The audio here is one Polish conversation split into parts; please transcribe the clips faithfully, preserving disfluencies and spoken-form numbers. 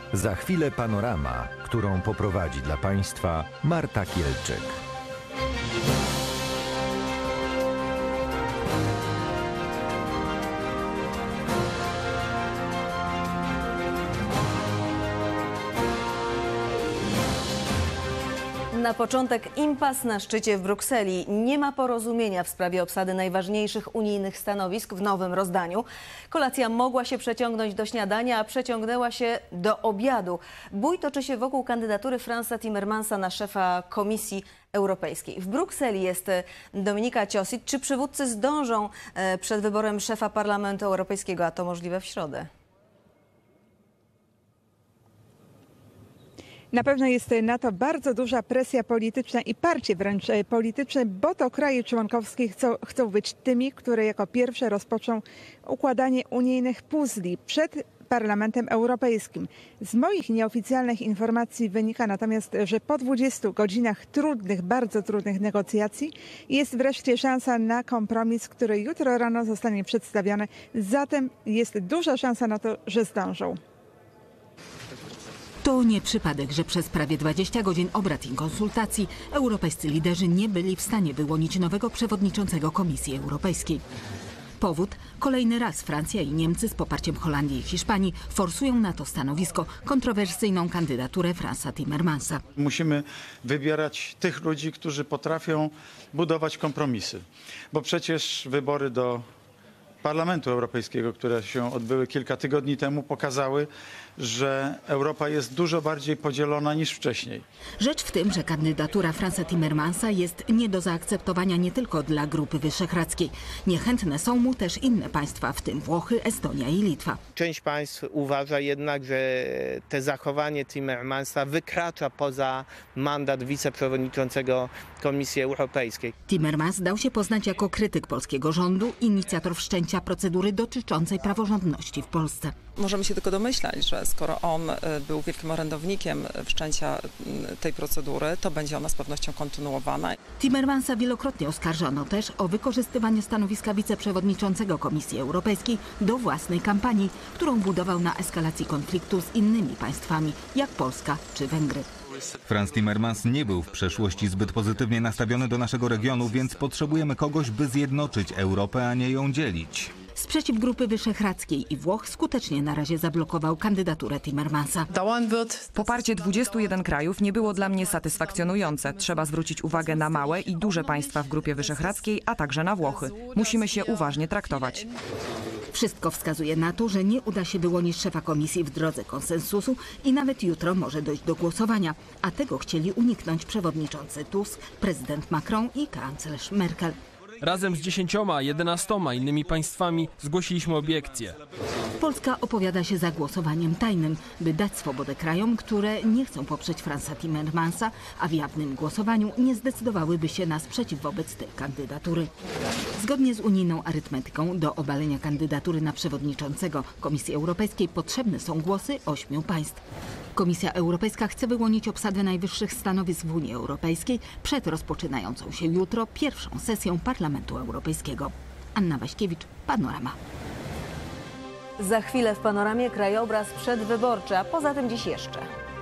Za chwilę panorama, którą poprowadzi dla Państwa Marta Kielczyk. Na początek impas na szczycie w Brukseli. Nie ma porozumienia w sprawie obsady najważniejszych unijnych stanowisk w nowym rozdaniu. Kolacja mogła się przeciągnąć do śniadania, a przeciągnęła się do obiadu. Bój toczy się wokół kandydatury Fransa Timmermansa na szefa Komisji Europejskiej. W Brukseli jest Dominika Ciosić. Czy przywódcy zdążą przed wyborem szefa Parlamentu Europejskiego, a to możliwe w środę? Na pewno jest na to bardzo duża presja polityczna i parcie wręcz polityczne, bo to kraje członkowskie chcą, chcą być tymi, które jako pierwsze rozpoczną układanie unijnych puzli przed Parlamentem Europejskim. Z moich nieoficjalnych informacji wynika natomiast, że po dwudziestu godzinach trudnych, bardzo trudnych negocjacji jest wreszcie szansa na kompromis, który jutro rano zostanie przedstawiony. Zatem jest duża szansa na to, że zdążą. To nie przypadek, że przez prawie dwadzieścia godzin obrad i konsultacji europejscy liderzy nie byli w stanie wyłonić nowego przewodniczącego Komisji Europejskiej. Powód? Kolejny raz Francja i Niemcy z poparciem Holandii i Hiszpanii forsują na to stanowisko kontrowersyjną kandydaturę Fransa Timmermansa. Musimy wybierać tych ludzi, którzy potrafią budować kompromisy, bo przecież wybory do Parlamentu Europejskiego, które się odbyły kilka tygodni temu, pokazały, że Europa jest dużo bardziej podzielona niż wcześniej. Rzecz w tym, że kandydatura Fransa Timmermansa jest nie do zaakceptowania nie tylko dla Grupy Wyszehradzkiej. Niechętne są mu też inne państwa, w tym Włochy, Estonia i Litwa. Część państw uważa jednak, że te zachowanie Timmermansa wykracza poza mandat wiceprzewodniczącego Komisji Europejskiej. Timmermans dał się poznać jako krytyk polskiego rządu, inicjator wszczęcia procedury dotyczącej praworządności w Polsce. Możemy się tylko domyślać, że skoro on był wielkim orędownikiem wszczęcia tej procedury, to będzie ona z pewnością kontynuowana. Timmermansa wielokrotnie oskarżano też o wykorzystywanie stanowiska wiceprzewodniczącego Komisji Europejskiej do własnej kampanii, którą budował na eskalacji konfliktu z innymi państwami, jak Polska czy Węgry. Frans Timmermans nie był w przeszłości zbyt pozytywnie nastawiony do naszego regionu, więc potrzebujemy kogoś, by zjednoczyć Europę, a nie ją dzielić. Sprzeciw Grupy Wyszehradzkiej i Włoch skutecznie na razie zablokował kandydaturę Timmermansa. Poparcie dwudziestu jeden krajów nie było dla mnie satysfakcjonujące. Trzeba zwrócić uwagę na małe i duże państwa w Grupie Wyszehradzkiej, a także na Włochy. Musimy się uważnie traktować. Wszystko wskazuje na to, że nie uda się wyłonić szefa komisji w drodze konsensusu i nawet jutro może dojść do głosowania. A tego chcieli uniknąć przewodniczący Tusk, prezydent Macron i kanclerz Merkel. Razem z dziesięcioma, jedenastoma innymi państwami zgłosiliśmy obiekcje. Polska opowiada się za głosowaniem tajnym, by dać swobodę krajom, które nie chcą poprzeć Fransa Timmermansa, a w jawnym głosowaniu nie zdecydowałyby się na sprzeciw wobec tej kandydatury. Zgodnie z unijną arytmetyką do obalenia kandydatury na przewodniczącego Komisji Europejskiej potrzebne są głosy ośmiu państw. Komisja Europejska chce wyłonić obsadę najwyższych stanowisk w Unii Europejskiej przed rozpoczynającą się jutro pierwszą sesją Parlamentu Europejskiego. Anna Waśkiewicz, Panorama. Za chwilę w Panoramie krajobraz przedwyborczy, a poza tym dziś jeszcze.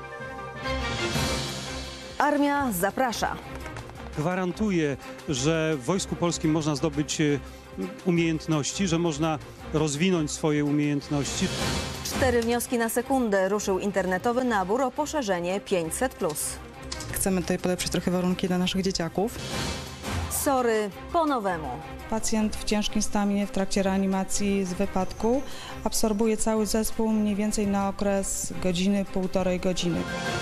Armia zaprasza. Gwarantuje, że w Wojsku Polskim można zdobyć umiejętności, że można rozwinąć swoje umiejętności. Cztery wnioski na sekundę. Ruszył internetowy nabór o poszerzenie pięćset plus. Chcemy tutaj polepszyć trochę warunki dla naszych dzieciaków. Sory po nowemu. Pacjent w ciężkim stanie w trakcie reanimacji z wypadku absorbuje cały zespół mniej więcej na okres godziny, półtorej godziny.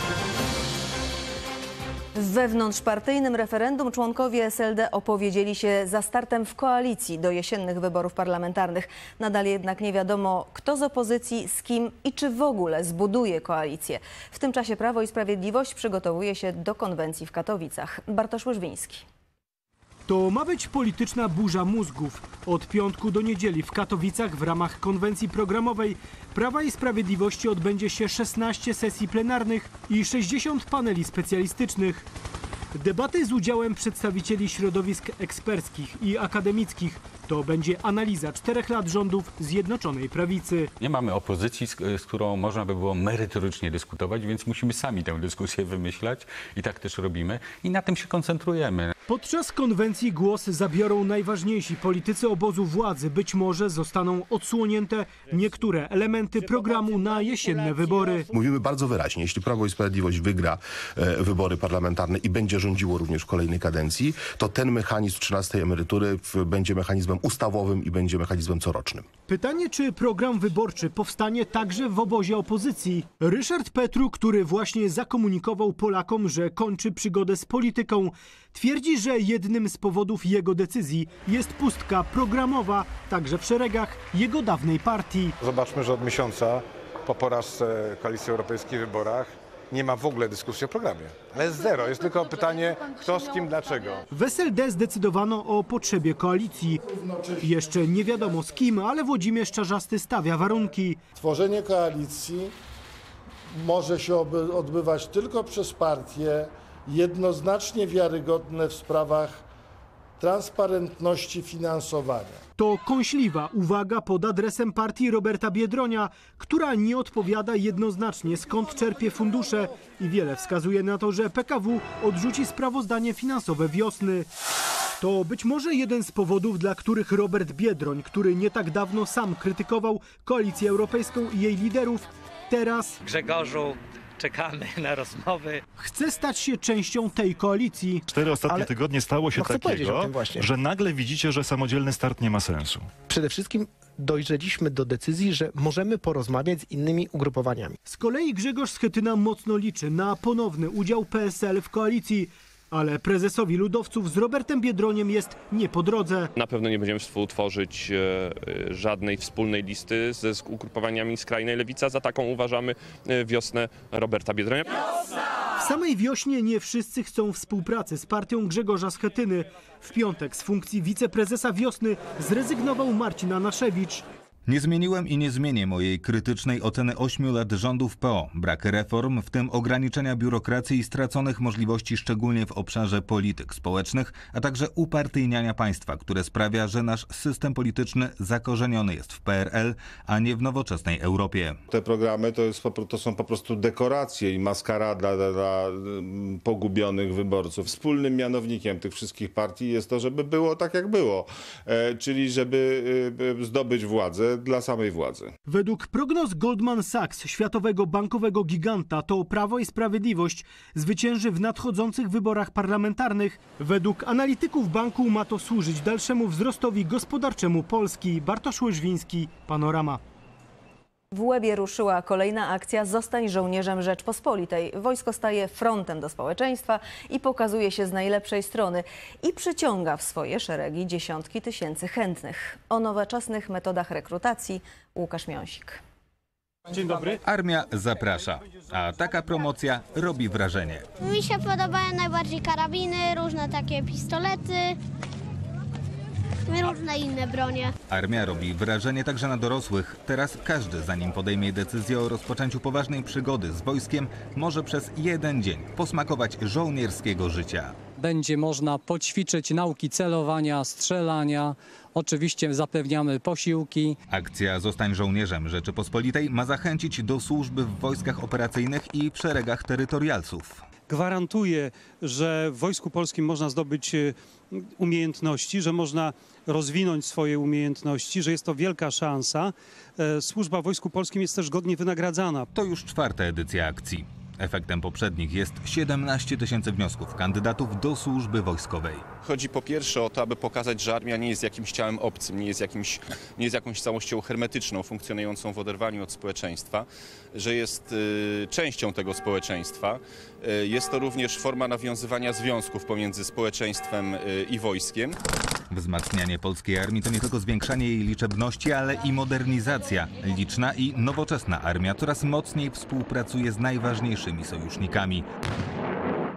W wewnątrzpartyjnym referendum członkowie S L D opowiedzieli się za startem w koalicji do jesiennych wyborów parlamentarnych. Nadal jednak nie wiadomo, kto z opozycji, z kim i czy w ogóle zbuduje koalicję. W tym czasie Prawo i Sprawiedliwość przygotowuje się do konwencji w Katowicach. Bartosz Łyżwiński. To ma być polityczna burza mózgów. Od piątku do niedzieli w Katowicach w ramach konwencji programowej Prawa i Sprawiedliwości odbędzie się szesnaście sesji plenarnych i sześćdziesiąt paneli specjalistycznych. Debaty z udziałem przedstawicieli środowisk eksperckich i akademickich, To będzie analiza czterech lat rządów Zjednoczonej Prawicy. Nie mamy opozycji, z, z którą można by było merytorycznie dyskutować, więc musimy sami tę dyskusję wymyślać i tak też robimy i na tym się koncentrujemy. Podczas konwencji głos zabiorą najważniejsi politycy obozu władzy. Być może zostaną odsłonięte niektóre elementy programu na jesienne wybory. Mówimy bardzo wyraźnie, jeśli Prawo i Sprawiedliwość wygra e, wybory parlamentarne i będzie rządziło również w kolejnej kadencji, to ten mechanizm trzynastej emerytury w, będzie mechanizmem ustawowym i będzie mechanizmem corocznym. Pytanie, czy program wyborczy powstanie także w obozie opozycji? Ryszard Petru, który właśnie zakomunikował Polakom, że kończy przygodę z polityką, twierdzi, że jednym z powodów jego decyzji jest pustka programowa, także w szeregach jego dawnej partii. Zobaczmy, że od miesiąca po porażce Koalicji Europejskiej w wyborach nie ma w ogóle dyskusji o programie. Ale jest zero. Jest tylko pytanie, kto z kim, dlaczego. W S L D zdecydowano o potrzebie koalicji. Jeszcze nie wiadomo z kim, ale Włodzimierz Czarzasty stawia warunki. Tworzenie koalicji może się odbywać tylko przez partie jednoznacznie wiarygodne w sprawach transparentności finansowania. To kąśliwa uwaga pod adresem partii Roberta Biedronia, która nie odpowiada jednoznacznie, skąd czerpie fundusze i wiele wskazuje na to, że P K W odrzuci sprawozdanie finansowe wiosny. To być może jeden z powodów, dla których Robert Biedroń, który nie tak dawno sam krytykował Koalicję Europejską i jej liderów, teraz Grzegorzu, czekamy na rozmowy. Chce stać się częścią tej koalicji. Cztery ostatnie Ale... tygodnie stało się no takiego, że nagle widzicie, że samodzielny start nie ma sensu. Przede wszystkim dojrzeliśmy do decyzji, że możemy porozmawiać z innymi ugrupowaniami. Z kolei Grzegorz Schetyna mocno liczy na ponowny udział P S L w koalicji. Ale prezesowi ludowców z Robertem Biedroniem jest nie po drodze. Na pewno nie będziemy współtworzyć e, żadnej wspólnej listy ze ugrupowaniami skrajnej lewicy. Za taką uważamy e, wiosnę Roberta Biedronia. W samej wiośnie nie wszyscy chcą współpracy z partią Grzegorza Schetyny. W piątek z funkcji wiceprezesa wiosny zrezygnował Marcin Anaszewicz. Nie zmieniłem i nie zmienię mojej krytycznej oceny ośmiu lat rządów P O. Brak reform, w tym ograniczenia biurokracji i straconych możliwości szczególnie w obszarze polityk społecznych, a także upartyjniania państwa, które sprawia, że nasz system polityczny zakorzeniony jest w P R L, a nie w nowoczesnej Europie. Te programy to, jest, to są po prostu dekoracje i maskarada dla, dla pogubionych wyborców. Wspólnym mianownikiem tych wszystkich partii jest to, żeby było tak jak było, e, czyli żeby e, zdobyć władzę dla samej władzy. Według prognoz Goldman Sachs, światowego bankowego giganta, to Prawo i Sprawiedliwość zwycięży w nadchodzących wyborach parlamentarnych. Według analityków banku ma to służyć dalszemu wzrostowi gospodarczemu Polski. Bartosz Łyżwiński, Panorama. W Łebie ruszyła kolejna akcja Zostań żołnierzem Rzeczpospolitej. Wojsko staje frontem do społeczeństwa i pokazuje się z najlepszej strony i przyciąga w swoje szeregi dziesiątki tysięcy chętnych. O nowoczesnych metodach rekrutacji Łukasz Miąsik. Dzień dobry. Armia zaprasza, a taka promocja robi wrażenie. Mi się podobają najbardziej karabiny, różne takie pistolety. Różne inne bronie. Armia robi wrażenie także na dorosłych. Teraz każdy, zanim podejmie decyzję o rozpoczęciu poważnej przygody z wojskiem, może przez jeden dzień posmakować żołnierskiego życia. Będzie można poćwiczyć nauki celowania, strzelania. Oczywiście zapewniamy posiłki. Akcja Zostań żołnierzem Rzeczypospolitej ma zachęcić do służby w wojskach operacyjnych i w szeregach terytorialsów. Gwarantuje, że w Wojsku Polskim można zdobyć umiejętności, że można rozwinąć swoje umiejętności, że jest to wielka szansa. Służba w Wojsku Polskim jest też godnie wynagradzana. To już czwarta edycja akcji. Efektem poprzednich jest siedemnaście tysięcy wniosków kandydatów do służby wojskowej. Chodzi po pierwsze o to, aby pokazać, że armia nie jest jakimś ciałem obcym, nie jest, jakimś, nie jest jakąś całością hermetyczną, funkcjonującą w oderwaniu od społeczeństwa, że jest y, częścią tego społeczeństwa. Y, jest to również forma nawiązywania związków pomiędzy społeczeństwem y, i wojskiem. Wzmacnianie polskiej armii to nie tylko zwiększanie jej liczebności, ale i modernizacja. Liczna i nowoczesna armia coraz mocniej współpracuje z najważniejszymi sojusznikami.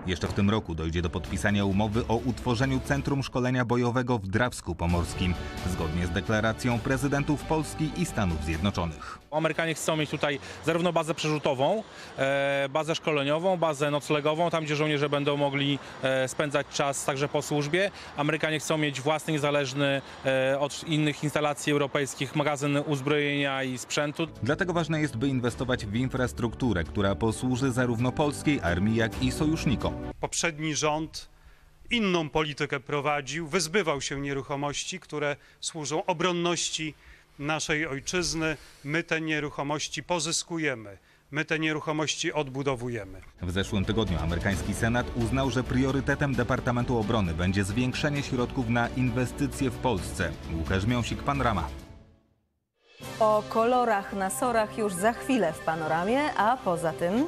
Jeszcze w tym roku dojdzie do podpisania umowy o utworzeniu Centrum Szkolenia Bojowego w Drawsku Pomorskim, zgodnie z deklaracją prezydentów Polski i Stanów Zjednoczonych. Amerykanie chcą mieć tutaj zarówno bazę przerzutową, bazę szkoleniową, bazę noclegową, tam gdzie żołnierze będą mogli spędzać czas także po służbie. Amerykanie chcą mieć własny, niezależny od innych instalacji europejskich magazyn uzbrojenia i sprzętu. Dlatego ważne jest, by inwestować w infrastrukturę, która posłuży zarówno polskiej armii, jak i sojusznikom. Poprzedni rząd inną politykę prowadził, wyzbywał się nieruchomości, które służą obronności naszej ojczyzny. My te nieruchomości pozyskujemy. My te nieruchomości odbudowujemy. W zeszłym tygodniu amerykański Senat uznał, że priorytetem Departamentu Obrony będzie zwiększenie środków na inwestycje w Polsce. Łukasz Miąsik, Panorama. O kolorach na sorach już za chwilę w Panoramie, a poza tym...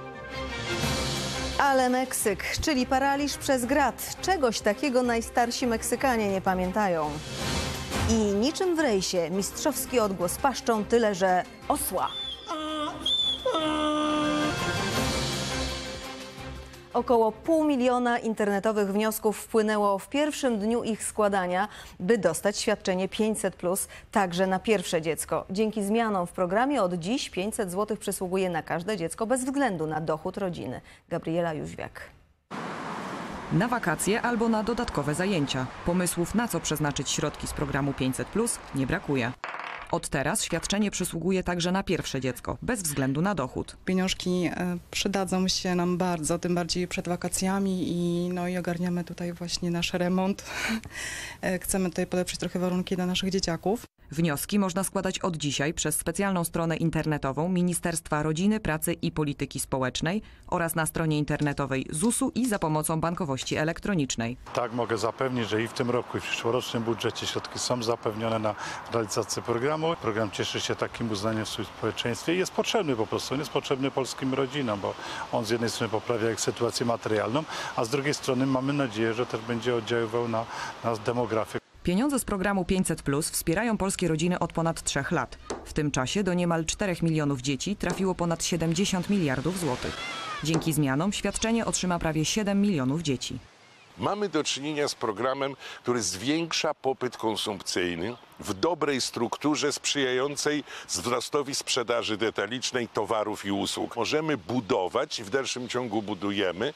Ale Meksyk, czyli paraliż przez grad. Czegoś takiego najstarsi Meksykanie nie pamiętają. I niczym w rejsie mistrzowski odgłos paszczą, tyle że osła. Około pół miliona internetowych wniosków wpłynęło w pierwszym dniu ich składania, by dostać świadczenie pięćset plus, także na pierwsze dziecko. Dzięki zmianom w programie od dziś pięćset złotych przysługuje na każde dziecko bez względu na dochód rodziny. Gabriela Jóźwiak. Na wakacje albo na dodatkowe zajęcia. Pomysłów, na co przeznaczyć środki z programu pięćset plus, nie brakuje. Od teraz świadczenie przysługuje także na pierwsze dziecko, bez względu na dochód. Pieniążki przydadzą się nam bardzo, tym bardziej przed wakacjami i, no, i ogarniamy tutaj właśnie nasz remont. Chcemy tutaj polepszyć trochę warunki dla naszych dzieciaków. Wnioski można składać od dzisiaj przez specjalną stronę internetową Ministerstwa Rodziny, Pracy i Polityki Społecznej oraz na stronie internetowej zusu i za pomocą bankowości elektronicznej. Tak, mogę zapewnić, że i w tym roku, i w przyszłorocznym budżecie środki są zapewnione na realizację programu. Program cieszy się takim uznaniem w społeczeństwie i jest potrzebny po prostu. On jest potrzebny polskim rodzinom, bo on z jednej strony poprawia ich sytuację materialną, a z drugiej strony mamy nadzieję, że też będzie oddziaływał na, na demografię. Pieniądze z programu pięćset plus wspierają polskie rodziny od ponad trzech lat. W tym czasie do niemal czterech milionów dzieci trafiło ponad siedemdziesiąt miliardów złotych. Dzięki zmianom świadczenie otrzyma prawie siedem milionów dzieci. Mamy do czynienia z programem, który zwiększa popyt konsumpcyjny w dobrej strukturze sprzyjającej wzrostowi sprzedaży detalicznej towarów i usług. Możemy budować i w dalszym ciągu budujemy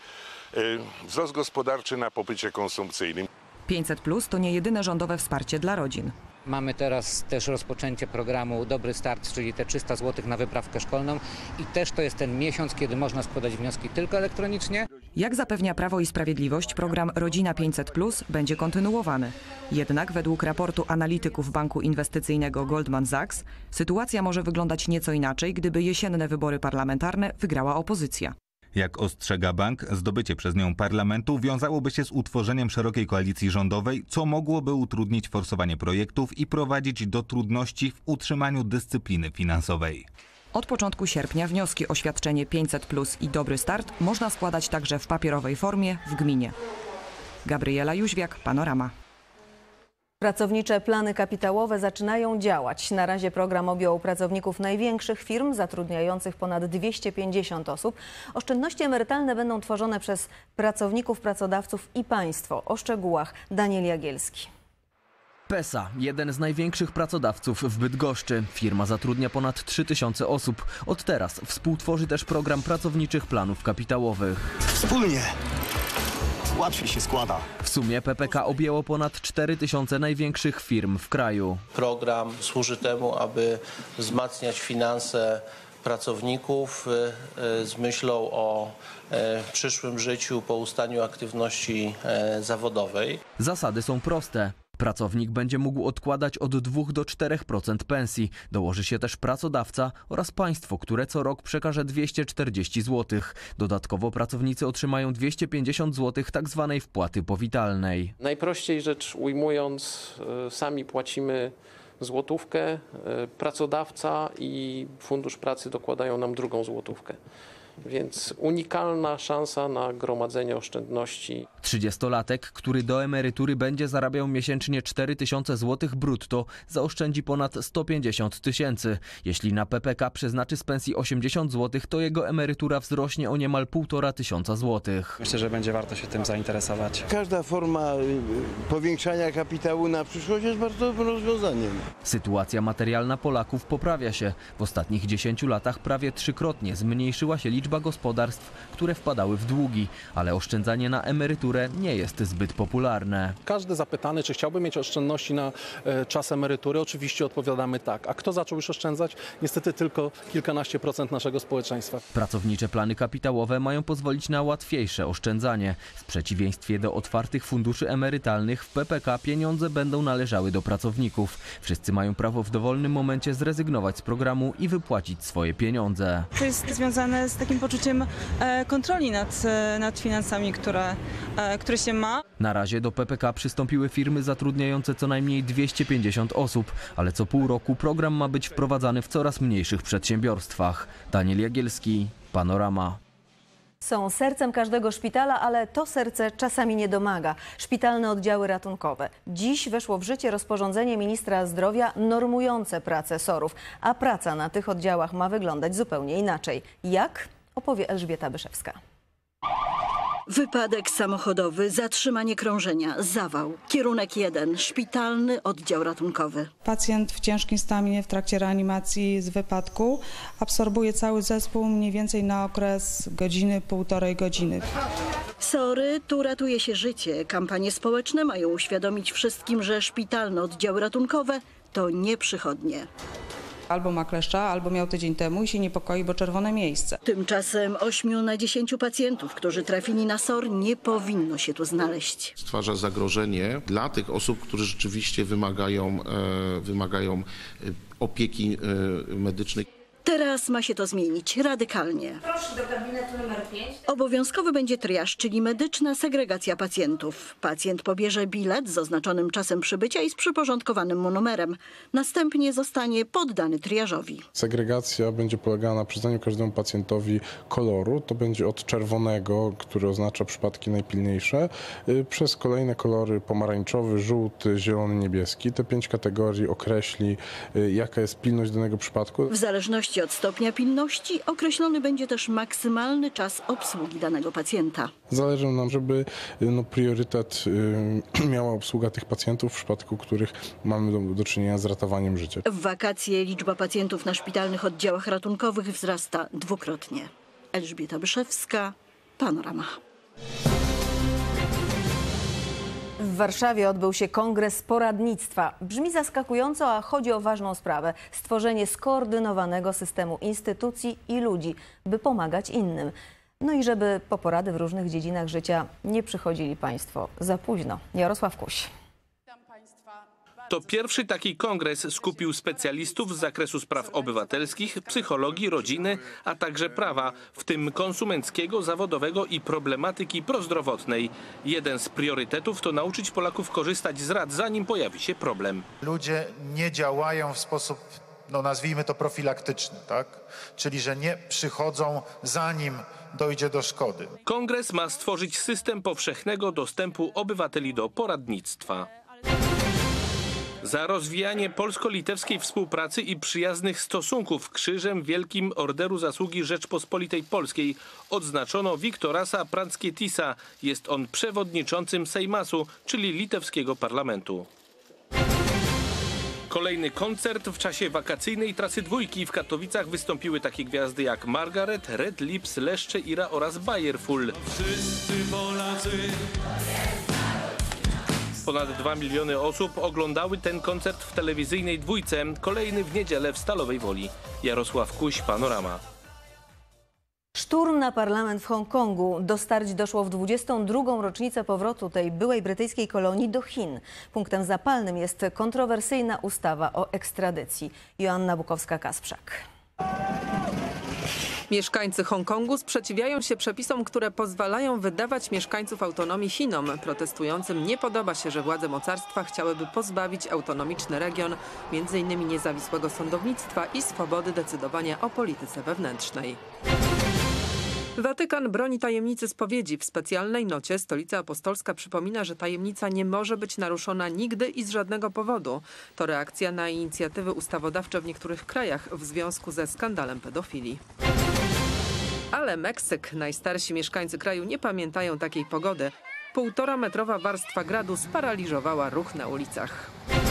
wzrost gospodarczy na popycie konsumpcyjnym. pięćset plus to nie jedyne rządowe wsparcie dla rodzin. Mamy teraz też rozpoczęcie programu Dobry Start, czyli te trzysta złotych na wyprawkę szkolną i też to jest ten miesiąc, kiedy można składać wnioski tylko elektronicznie. Jak zapewnia Prawo i Sprawiedliwość, program Rodzina pięćset plus będzie kontynuowany. Jednak według raportu analityków Banku Inwestycyjnego Goldman Sachs sytuacja może wyglądać nieco inaczej, gdyby jesienne wybory parlamentarne wygrała opozycja. Jak ostrzega bank, zdobycie przez nią parlamentu wiązałoby się z utworzeniem szerokiej koalicji rządowej, co mogłoby utrudnić forsowanie projektów i prowadzić do trudności w utrzymaniu dyscypliny finansowej. Od początku sierpnia wnioski o świadczenie pięćset plus i Dobry Start można składać także w papierowej formie w gminie. Gabriela Jóźwiak, Panorama. Pracownicze plany kapitałowe zaczynają działać. Na razie program objął pracowników największych firm zatrudniających ponad dwieście pięćdziesiąt osób. Oszczędności emerytalne będą tworzone przez pracowników, pracodawców i państwo. O szczegółach Daniel Jagielski. Pesa, jeden z największych pracodawców w Bydgoszczy. Firma zatrudnia ponad trzy tysiące osób. Od teraz współtworzy też program pracowniczych planów kapitałowych. Wspólnie łatwiej się składa. W sumie P P K objęło ponad cztery tysiące największych firm w kraju. Program służy temu, aby wzmacniać finanse pracowników z myślą o przyszłym życiu po ustaniu aktywności zawodowej. Zasady są proste. Pracownik będzie mógł odkładać od dwóch do czterech procent pensji. Dołoży się też pracodawca oraz państwo, które co rok przekaże dwieście czterdzieści złotych. Dodatkowo pracownicy otrzymają dwieście pięćdziesiąt złotych tak zwanej wpłaty powitalnej. Najprościej rzecz ujmując, sami płacimy złotówkę, pracodawca i Fundusz Pracy dokładają nam drugą złotówkę. Więc unikalna szansa na gromadzenie oszczędności. trzydziestolatek, który do emerytury będzie zarabiał miesięcznie cztery tysiące złotych brutto, zaoszczędzi ponad sto pięćdziesiąt tysięcy. Jeśli na P P K przeznaczy z pensji osiemdziesiąt złotych, to jego emerytura wzrośnie o niemal półtora tysiąca złotych. Myślę, że będzie warto się tym zainteresować. Każda forma powiększania kapitału na przyszłość jest bardzo dobrym rozwiązaniem. Sytuacja materialna Polaków poprawia się. W ostatnich dziesięciu latach prawie trzykrotnie zmniejszyła się liczba gospodarstw, które wpadały w długi, ale oszczędzanie na emeryturę nie jest zbyt popularne. Każdy zapytany, czy chciałby mieć oszczędności na e, czas emerytury, oczywiście odpowiadamy tak. A kto zaczął już oszczędzać? Niestety tylko kilkanaście procent naszego społeczeństwa. Pracownicze plany kapitałowe mają pozwolić na łatwiejsze oszczędzanie. W przeciwieństwie do otwartych funduszy emerytalnych w P P K pieniądze będą należały do pracowników. Wszyscy mają prawo w dowolnym momencie zrezygnować z programu i wypłacić swoje pieniądze. To jest związane z takim poczuciem e, kontroli nad, e, nad finansami, które, e, które się ma. Na razie do P P K przystąpiły firmy zatrudniające co najmniej dwieście pięćdziesiąt osób, ale co pół roku program ma być wprowadzany w coraz mniejszych przedsiębiorstwach. Daniel Jagielski, Panorama. Są sercem każdego szpitala, ale to serce czasami nie domaga. Szpitalne oddziały ratunkowe. Dziś weszło w życie rozporządzenie ministra zdrowia normujące pracę S O R-ów, a praca na tych oddziałach ma wyglądać zupełnie inaczej. Jak? Opowie Elżbieta Byszewska. Wypadek samochodowy, zatrzymanie krążenia, zawał. Kierunek jeden, szpitalny oddział ratunkowy. Pacjent w ciężkim stanie w trakcie reanimacji z wypadku absorbuje cały zespół mniej więcej na okres godziny, półtorej godziny. Sory, tu ratuje się życie. Kampanie społeczne mają uświadomić wszystkim, że szpitalne oddziały ratunkowe to nie przychodnie. Albo ma kleszcza, albo miał tydzień temu i się niepokoi, bo czerwone miejsce. Tymczasem ośmiu na dziesięciu pacjentów, którzy trafili na S O R, nie powinno się tu znaleźć. Stwarza zagrożenie dla tych osób, które rzeczywiście wymagają, e, wymagają opieki e, medycznej. Teraz ma się to zmienić radykalnie. Proszę do gabinetu numer pięć. Obowiązkowy będzie triaż, czyli medyczna segregacja pacjentów. Pacjent pobierze bilet z oznaczonym czasem przybycia i z przyporządkowanym mu numerem. Następnie zostanie poddany triażowi. Segregacja będzie polegała na przyznaniu każdemu pacjentowi koloru. To będzie od czerwonego, który oznacza przypadki najpilniejsze, przez kolejne kolory pomarańczowy, żółty, zielony, niebieski. Te pięć kategorii określi, jaka jest pilność danego przypadku. W zależności od stopnia pilności określony będzie też maksymalny czas obsługi danego pacjenta. Zależy nam, żeby no, priorytet y, miała obsługa tych pacjentów, w przypadku których mamy do, do czynienia z ratowaniem życia. W wakacje liczba pacjentów na szpitalnych oddziałach ratunkowych wzrasta dwukrotnie. Elżbieta Byszewska, Panorama. W Warszawie odbył się kongres poradnictwa. Brzmi zaskakująco, a chodzi o ważną sprawę. Stworzenie skoordynowanego systemu instytucji i ludzi, by pomagać innym. No i żeby po porady w różnych dziedzinach życia nie przychodzili Państwo za późno. Jarosław Kuś. To pierwszy taki kongres skupił specjalistów z zakresu spraw obywatelskich, psychologii, rodziny, a także prawa, w tym konsumenckiego, zawodowego i problematyki prozdrowotnej. Jeden z priorytetów to nauczyć Polaków korzystać z rad, zanim pojawi się problem. Ludzie nie działają w sposób, no nazwijmy to profilaktyczny, tak? Czyli że nie przychodzą zanim dojdzie do szkody. Kongres ma stworzyć system powszechnego dostępu obywateli do poradnictwa. Za rozwijanie polsko-litewskiej współpracy i przyjaznych stosunków Krzyżem Wielkim Orderu Zasługi Rzeczpospolitej Polskiej odznaczono Wiktorasa Pranckietisa. Jest on przewodniczącym Seimasu, czyli litewskiego parlamentu. Kolejny koncert w czasie wakacyjnej trasy dwójki. W Katowicach wystąpiły takie gwiazdy jak Margaret, Red Lips, Leszcze Ira oraz Bayerful. Wszyscy Polacy. Ponad dwa miliony osób oglądały ten koncert w telewizyjnej dwójce. Kolejny w niedzielę w Stalowej Woli. Jarosław Kuś, Panorama. Szturm na parlament w Hongkongu. Do starć doszło w dwudziestą drugą rocznicę powrotu tej byłej brytyjskiej kolonii do Chin. Punktem zapalnym jest kontrowersyjna ustawa o ekstradycji. Joanna Bukowska-Kasprzak. Mieszkańcy Hongkongu sprzeciwiają się przepisom, które pozwalają wydawać mieszkańców autonomii Chinom. Protestującym nie podoba się, że władze mocarstwa chciałyby pozbawić autonomiczny region między innymi niezawisłego sądownictwa i swobody decydowania o polityce wewnętrznej. Watykan broni tajemnicy spowiedzi. W specjalnej nocie Stolica Apostolska przypomina, że tajemnica nie może być naruszona nigdy i z żadnego powodu. To reakcja na inicjatywy ustawodawcze w niektórych krajach w związku ze skandalem pedofilii. Ale Meksyk, najstarsi mieszkańcy kraju nie pamiętają takiej pogody. Półtora metrowa warstwa gradu sparaliżowała ruch na ulicach.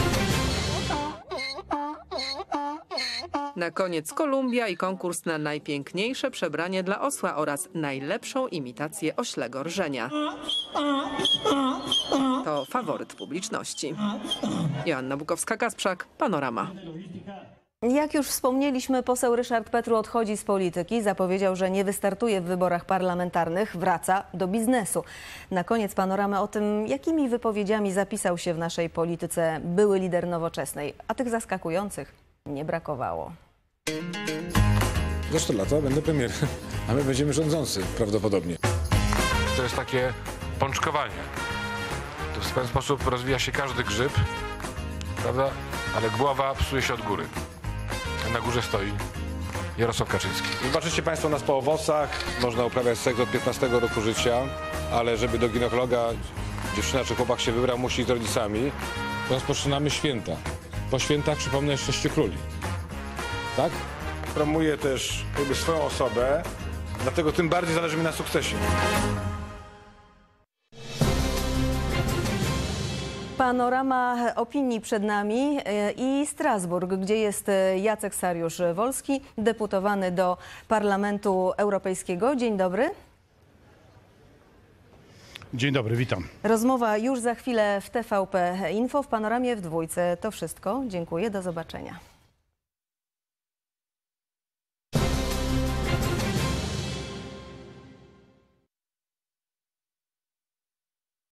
Na koniec Kolumbia i konkurs na najpiękniejsze przebranie dla osła oraz najlepszą imitację oślego rżenia. To faworyt publiczności. Joanna Bukowska-Kasprzak, Panorama. Jak już wspomnieliśmy, poseł Ryszard Petru odchodzi z polityki. Zapowiedział, że nie wystartuje w wyborach parlamentarnych, wraca do biznesu. Na koniec Panoramy o tym, jakimi wypowiedziami zapisał się w naszej polityce były lider Nowoczesnej. A tych zaskakujących nie brakowało. Za cztery lata będę premierem, a my będziemy rządzący prawdopodobnie. To jest takie pączkowanie. To w ten sposób rozwija się każdy grzyb, prawda? Ale głowa psuje się od góry. Na górze stoi Jarosław Kaczyński. Zobaczycie Państwo nas po owocach. Można uprawiać seks od piętnastego roku życia, ale żeby do ginekologa dziewczyna czy chłopak się wybrał, musi iść z rodzicami. Rozpoczynamy święta. Po świętach przypomnę Sześciu Króli. Tak? Promuję też jakby swoją osobę, dlatego tym bardziej zależy mi na sukcesie. Panorama opinii przed nami i Strasburg, gdzie jest Jacek Sariusz-Wolski, deputowany do Parlamentu Europejskiego. Dzień dobry. Dzień dobry, witam. Rozmowa już za chwilę w T V P Info, w Panoramie w dwójce. To wszystko. Dziękuję, do zobaczenia.